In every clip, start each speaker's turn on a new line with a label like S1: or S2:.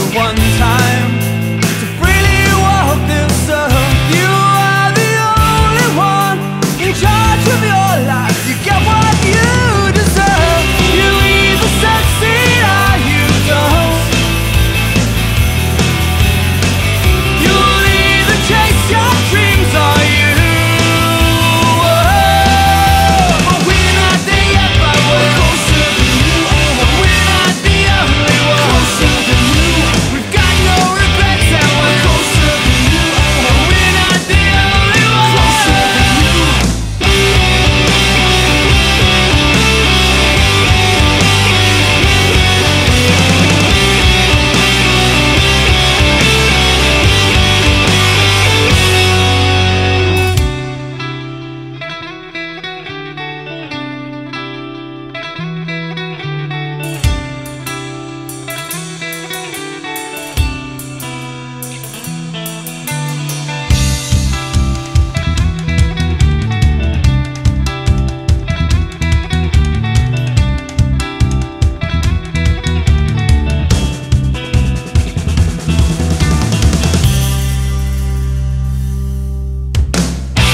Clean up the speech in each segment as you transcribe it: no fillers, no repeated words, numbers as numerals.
S1: one time to freely walk this earth. You are the only one in charge of your life. You get what you deserve. You either succeed or you don't. You'll either chase your dreams or you but we're not there yet, but we're closer than you are. We're not the only one. Closer than you. We've got no regrets and we're closer than you are. We're not the only one. Closer than you.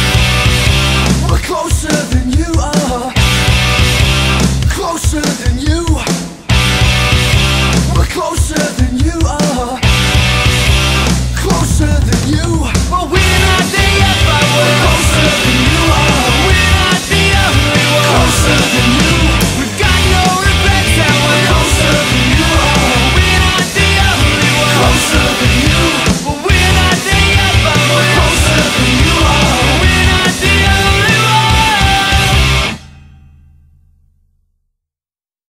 S1: We're closer than you are. Closer than you.